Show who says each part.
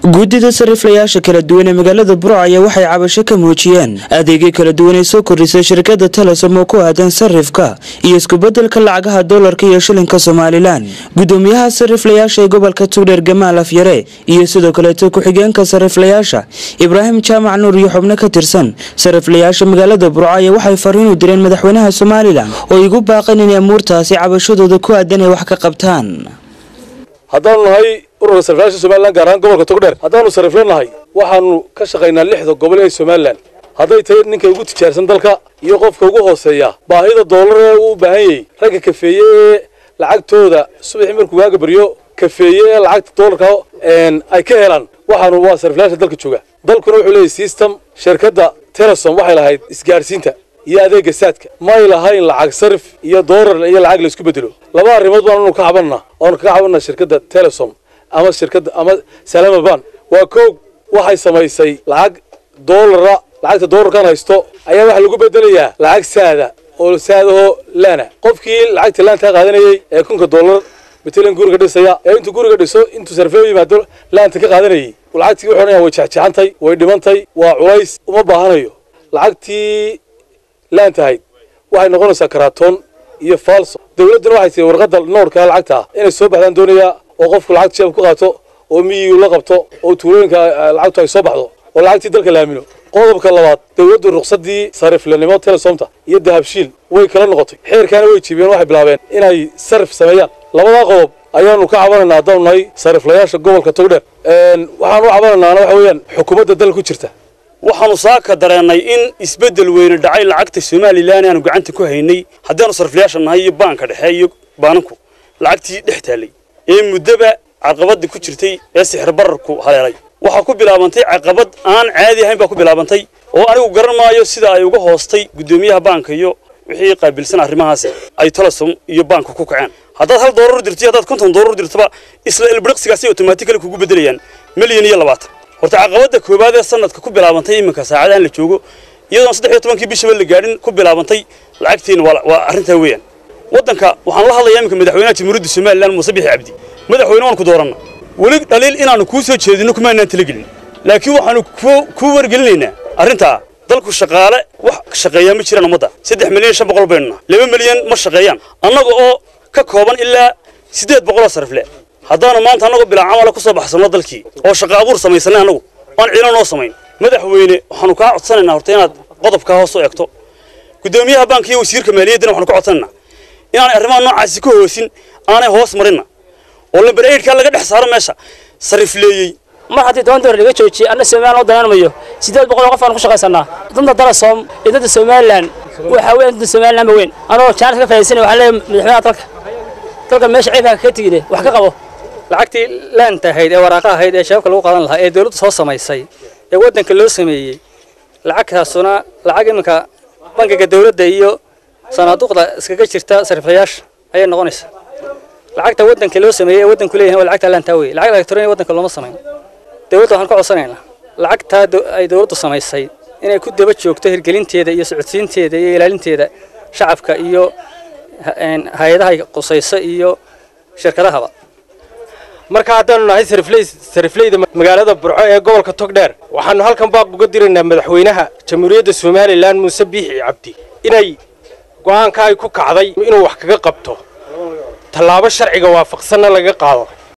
Speaker 1: guddida sariflayaasha kala duwan ee magaalada Burco ayaa waxay cabasho ka muujiyeen adeegyo kala duwan ee soo kordhisay shirkadda Telesom oo ku aadan sarifka iyo isku beddelka lacagaha dollarka iyo shilinka Soomaaliland. Gudoomiyaha sariflayaasha ee gobolka Togdheer Gamaal Afyare iyo sidoo kale ku-xigeenka sariflayaasha Ibrahim Jaamac Nuur iyo xubno ka tirsan sariflayaasha magaalada Burco ayaa waxay fariin u direen madaxweynaha Soomaaliland oo igu baaqeen inay amuurtaasi cabashadooda ku aadan ay wax ka qabtaan.
Speaker 2: haddaan nahay ururka sariflayaasha Soomaaliland gaar ahaan gobolka Togdheer haddaanu sarifleenahay waxaanu ka shaqaynaa 6 gobol ee Soomaaliland hadday tahay ninka ugu tijaarsan dalka iyo qofka ugu hooseeya baahida dollar ee uu baahan yahay ragga kafeeye lacagtooda subaxii markuu waaga bariyo kafeeye lacagta dollarka ay ka helaan waxaanu waa sariflayaasha dalka jooga dalkuna wuxuu leeyahay system shirkadda Telesom waxay lahayd isgaarsiinta iyo adeegga saadka ma ilahayn lacag sarif iyo dollar iyo lacag la isku bedelo laba arrimood baanu ka cabanna shirkadda Telesom ama shirkadda ama Salama Bank waa koog waxay samaysay lacag lacagta dollarkan haysto ayaa wax lagu bedelayaa lacag saada oo saadaho lana qofkii lacagta laanta qaadanayay ee $1,000 bitilan guriga dhisaya ee intuu guriga dhiso intuu sarfeeyo yimaado laanta ka qaadanayay lacagtii wuxuu oranaya way jajacantay way dhimantay waa culays uma baahanayo lacagtii laanta hayd waxay noqonaysaa karatoon iyo falso dawladuna waxay sii warqadda noorka lacagta inay soo baxdaan doonaya oo qofku lacag jeeb ku qaato oo miyiga la qabto oo tuulooyinka lacagtu ay soo baxdo oo lacagtii dalka la aamino qodobka labaad dawladdu ruqsadii sariflanimo Telesomta iyo dahabshiil way kala noqotay xeerkana way jibiyeen waxay bilaabeen inay sarif sameeyaan labada qodob ayaanu ka cabanaynaa haddaan nahay sariflayaasha gobolka Togdheer waxaanu cabanaynaa waxa weeyaan xukuumadda dalka ku jirta
Speaker 3: waxaanu saaka dareenay in isbedel weyn dhacay lacagta Soomaaliland aanu gacanta ku haynay haddaanu sariflayaasha nahay iyo banka dhexe iyo baanku lacagtii dhex taalay ee muddaba caqabad ku jirtay ee sixir bararku haleelay waxa ku bilaabantay caqabad aan caadi ahayn ku bilaabantay oo anigu garan maayo sida ay uga hoostay gudoomiyaha banka iyo wixii qaabilsan arrimahaas ay Telesom iyo banku ku kaceen haddaad $1 dirtay haddaad $50 dirtaba isla ilbiriqsigaasi automatically kugu bedelayaan milyan iyo 20 horta caqabada koobaad ee sanadka ku bilaabantay iminka saacadahan la joogo iyadoo 13 bishii la gaadhin ku bilaabantay lacagtiin waa arinta weeyaan wadanka waxaan la hadlayaa iminka madaxweynaha Jamhuuriyadda Soomaaliland Muuse Biixi Cabdi madaxweyne waan ku dooranaa wali dhaliil inaanu ku soo jeedino kuma aanan talagelin laakiin waxaanu ku wargelinaynaa arinta dalku shaqaale wax shaqeeya ma jiraan umada 3,500,000 bayna 2 milyan ma shaqeeyaan annaga oo ka kooban ilaa 800 sarifle haddaanu maanta annagu bilaa camal ku soo baxsano dalkii oo shaqo abuur samaysanay annagu aan ciidan oo samayn madaxweyne waxaanu ka codsanaynaa horta inaad qodobka hoos u eegto gudoomiyaha bankiga iyo wasiirka maaliyadda waxaanu ka codsanaynaa inaan arrimaha noocaas ku hoosin aanay hoos marina oo lambar 8 ka laga dhex saaro meesha sarifleeyay
Speaker 4: mar haddii $10 laga joojiyo anna Soomaaliland oo danaanmayo 800 qof aan ku shaqaysanaa danta Telesom idada Soomaaliland waxa weyn danta Soomaaliland ma weyn anoo chance ka faa'iideysanay waxa leeyahay madaxweynaha dalka meesha ciidanka ka tigide wax ka qabo
Speaker 5: lacagtii laanta ahayd ee waraaqa ahayd ee shaqo lagu qaadan lahaa ee dawladdu soo samaysay ee wadanka loo sameeyay lacagtaasuna lacag iminka bankiga dawladda iyo sanaaduqda iskaga jirta sariflayaasha ayay noqonaysaa lacagta wadanka loo sameeyay wadanku leeyahay lacagta laanta way lacag elektaroonig wadanka looma sameeyo dawladdu waxaan ka codsanaynaa lacagta ay dawladdu samaysay inay ku daba joogto hirgelinteeda iyo socodsiinteeda iyo ilaalinteeda shacabka iyo hay'adaha qusayso iyo shirkadahaba
Speaker 6: marka haddaanu nahay sarifleyda magaalada Burco ee gobolka Togdheer waxaanu halkan baaq uga diraynaa madaxweynaha Jamhuuriyadda Soomaaliland Muuse Biixi Cabdi inay go'aanka ay ku kacday inuu wax kaga qabto tallaabo sharciga waafaqsan laga qaado